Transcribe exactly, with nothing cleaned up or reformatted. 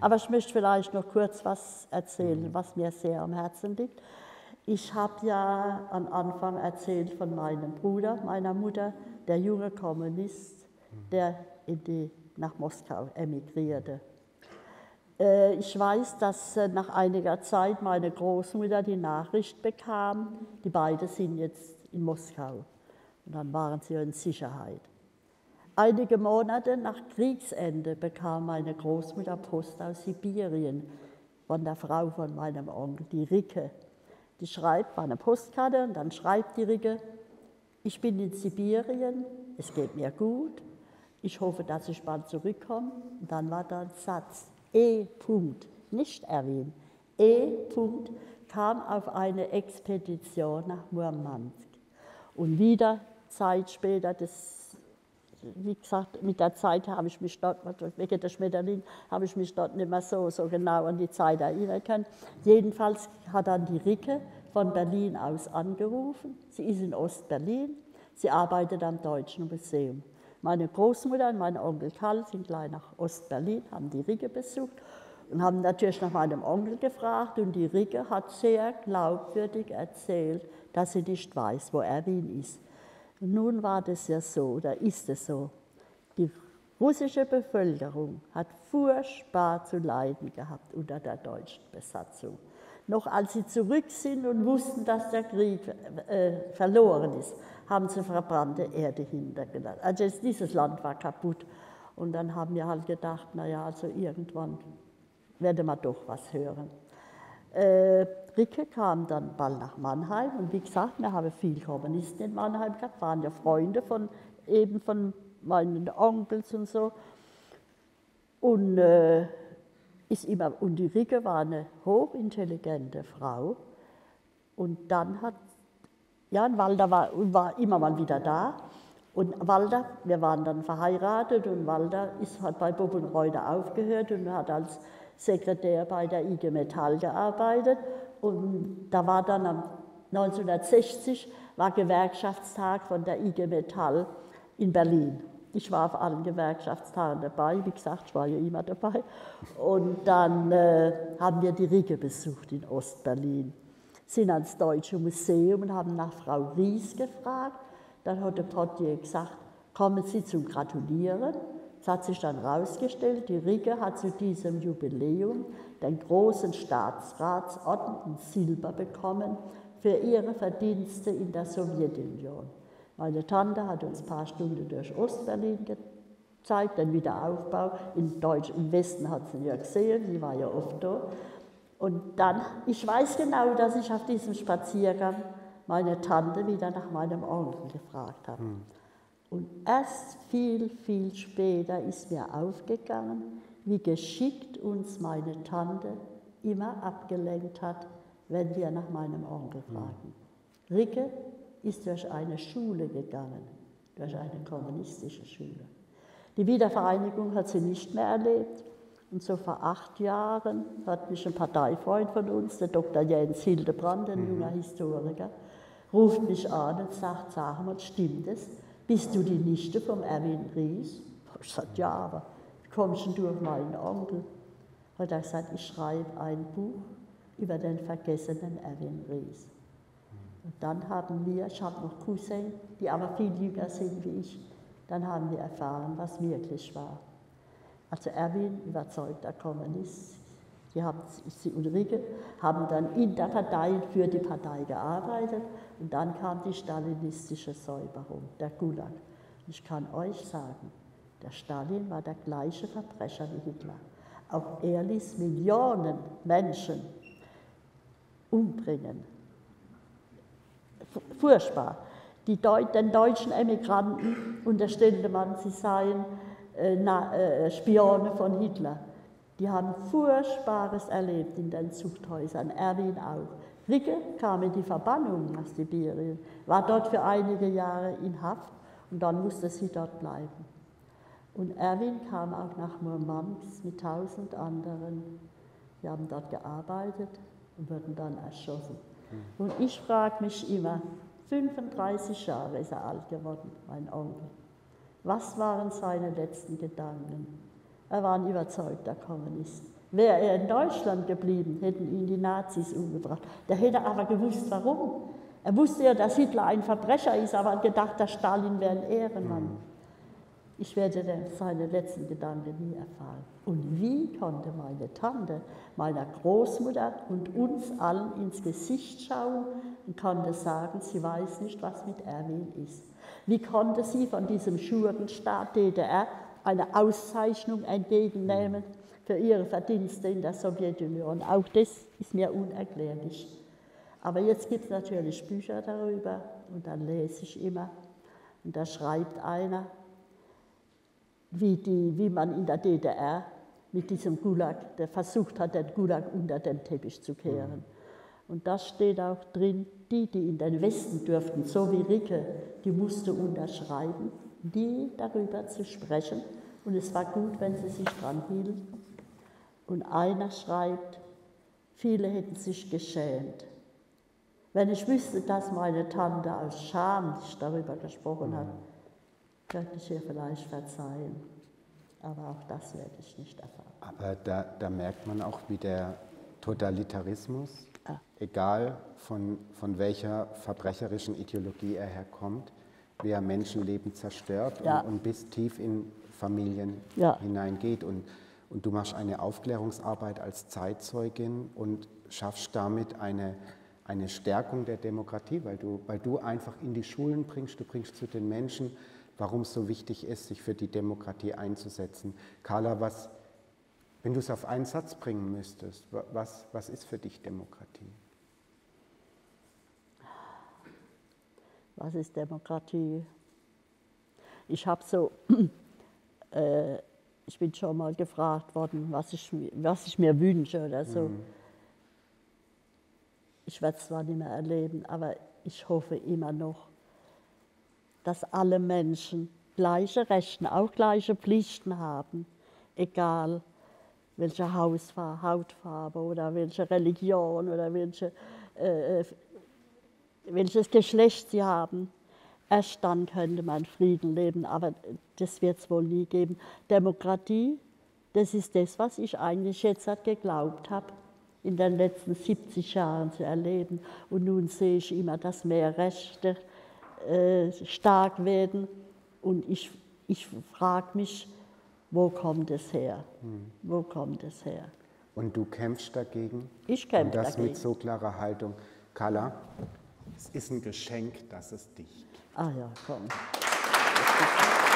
Aber ich möchte vielleicht noch kurz was erzählen, was mir sehr am Herzen liegt. Ich habe ja am Anfang erzählt von meinem Bruder, meiner Mutter, der junge Kommunist, der in die, nach Moskau emigrierte. Ich weiß, dass nach einiger Zeit meine Großmutter die Nachricht bekam, die beiden sind jetzt in Moskau. Und dann waren sie in Sicherheit. Einige Monate nach Kriegsende bekam meine Großmutter Post aus Sibirien von der Frau von meinem Onkel, die Ricke. Die schreibt eine Postkarte und dann schreibt die Ricke: Ich bin in Sibirien, es geht mir gut, ich hoffe, dass ich bald zurückkomme. Und dann war da ein Satz: E. Punkt, nicht Erwin. E. Punkt kam auf eine Expedition nach Murmansk. Und wieder Zeit später, das, wie gesagt, mit der Zeit habe ich mich dort, wegen der Schmetterling, habe ich mich dort nicht mehr so, so genau an die Zeit erinnern können. Jedenfalls hat dann die Ricke von Berlin aus angerufen. Sie ist in Ostberlin, sie arbeitet am Deutschen Museum. Meine Großmutter und mein Onkel Karl sind gleich nach Ostberlin, haben die Ricke besucht und haben natürlich nach meinem Onkel gefragt. Und die Ricke hat sehr glaubwürdig erzählt, dass sie nicht weiß, wo Erwin ist. Und nun war das ja so, oder ist es so, die russische Bevölkerung hat furchtbar zu leiden gehabt unter der deutschen Besatzung. Noch als sie zurück sind und wussten, dass der Krieg äh, verloren ist, haben sie verbrannte Erde hintergelassen. Also dieses Land war kaputt. Und dann haben wir halt gedacht, naja, also irgendwann werde man doch was hören. Äh, Ricke kam dann bald nach Mannheim und wie gesagt, wir haben viele Kommunisten in Mannheim gehabt, waren ja Freunde von, eben von meinen Onkels und so. Und, äh, ist immer, und die Ricke war eine hochintelligente Frau. Und dann hat, ja, Walter war, war immer mal wieder da. Und Walter, wir waren dann verheiratet und Walter ist, hat bei Bob und Reuter aufgehört und hat als Sekretär bei der I G Metall gearbeitet. Und da war dann am neunzehnhundertsechzig war Gewerkschaftstag von der I G Metall in Berlin. Ich war auf allen Gewerkschaftstagen dabei, wie gesagt, ich war ja immer dabei. Und dann äh, haben wir die Ricke besucht in Ostberlin, sind ans Deutsche Museum und haben nach Frau Ries gefragt. Dann hat der Portier gesagt, kommen Sie zum Gratulieren. Es hat sich dann herausgestellt, die Ricke hat zu diesem Jubiläum den großen Staatsratsorden in Silber bekommen für ihre Verdienste in der Sowjetunion. Meine Tante hat uns ein paar Stunden durch Ostberlin gezeigt, den Wiederaufbau. In Deutsch, im Westen hat sie ja gesehen, sie war ja oft da. Und dann, ich weiß genau, dass ich auf diesem Spaziergang meine Tante wieder nach meinem Onkel gefragt habe. Hm. Und erst viel, viel später ist mir aufgegangen, wie geschickt uns meine Tante immer abgelenkt hat, wenn wir nach meinem Onkel fragten. Hm. Ricke ist durch eine Schule gegangen, durch eine kommunistische Schule. Die Wiedervereinigung hat sie nicht mehr erlebt. Und so vor acht Jahren hat mich ein Parteifreund von uns, der Doktor Jens Hildebrand, ein junger Historiker, ruft mich an und sagt, sag mal, stimmt es? Bist du die Nichte vom Erwin Ries? Ich sagte, ja, aber wie kommst du auf meinen Onkel? Hat er gesagt, ich schreibe ein Buch über den vergessenen Erwin Ries. Und dann haben wir, ich habe noch Cousins, die aber viel jünger sind wie ich, dann haben wir erfahren, was wirklich war. Also Erwin, überzeugter Kommunist, die haben, sie und Ricke haben dann in der Partei für die Partei gearbeitet und dann kam die stalinistische Säuberung, der Gulag. Und ich kann euch sagen, der Stalin war der gleiche Verbrecher wie Hitler. Auch er ließ Millionen Menschen umbringen. Furchtbar. Die Deu den deutschen Emigranten unterstellte man, sie seien äh, na, äh, Spione von Hitler. Die haben Furchtbares erlebt in den Zuchthäusern, Erwin auch. Ricke kam in die Verbannung nach Sibirien, war dort für einige Jahre in Haft und dann musste sie dort bleiben. Und Erwin kam auch nach Murmansk mit tausend anderen. Die haben dort gearbeitet und wurden dann erschossen. Und ich frage mich immer, fünfunddreißig Jahre ist er alt geworden, mein Onkel. Was waren seine letzten Gedanken? Er war ein überzeugter Kommunist. Wäre er in Deutschland geblieben, hätten ihn die Nazis umgebracht. Der hätte aber gewusst, warum. Er wusste ja, dass Hitler ein Verbrecher ist, aber hat gedacht, dass Stalin wäre ein Ehrenmann. Ich werde seine letzten Gedanken nie erfahren. Und wie konnte meine Tante meiner Großmutter und uns allen ins Gesicht schauen und konnte sagen, sie weiß nicht, was mit Erwin ist? Wie konnte sie von diesem Schurkenstaat D D R eine Auszeichnung entgegennehmen für ihre Verdienste in der Sowjetunion? Auch das ist mir unerklärlich. Aber jetzt gibt es natürlich Bücher darüber und dann lese ich immer. Und da schreibt einer, wie, die, wie man in der D D R mit diesem Gulag, der versucht hat, den Gulag unter den Teppich zu kehren. Und da steht auch drin, die, die in den Westen dürften, so wie Ricke, die musste unterschreiben, nie darüber zu sprechen. Und es war gut, wenn sie sich dran hielten. Und einer schreibt, viele hätten sich geschämt. Wenn ich wüsste, dass meine Tante aus Scham nicht darüber gesprochen hat, könnte ich ihr vielleicht verzeihen. Aber auch das werde ich nicht erfahren. Aber da, da merkt man auch, wie der Totalitarismus, ah. egal von, von welcher verbrecherischen Ideologie er herkommt, wie er Menschenleben zerstört ja. und, und bis tief in Familien ja. hineingeht. Und, und du machst eine Aufklärungsarbeit als Zeitzeugin und schaffst damit eine, eine Stärkung der Demokratie, weil du, weil du einfach in die Schulen bringst, du bringst zu den Menschen, warum es so wichtig ist, sich für die Demokratie einzusetzen. Carla, was, wenn du es auf einen Satz bringen müsstest, was, was ist für dich Demokratie? Was ist Demokratie? Ich habe so, äh, ich bin schon mal gefragt worden, was ich, was ich mir wünsche oder so. Mhm. Ich werde es zwar nicht mehr erleben, aber ich hoffe immer noch, dass alle Menschen gleiche Rechte, auch gleiche Pflichten haben, egal welche Hausfarbe, Hautfarbe oder welche Religion oder welche, äh, welches Geschlecht sie haben. Erst dann könnte man Frieden leben, aber das wird es wohl nie geben. Demokratie, das ist das, was ich eigentlich jetzt geglaubt habe, in den letzten siebzig Jahren zu erleben. Und nun sehe ich immer, dass mehr Rechte äh, stark werden. Und ich, ich frage mich, wo kommt es her? Hm. Wo kommt es her? Und du kämpfst dagegen? Ich kämpfe dagegen. Und das mit so klarer Haltung. Carla, es ist ein Geschenk, dass es dich gibt. Ah ja, komm.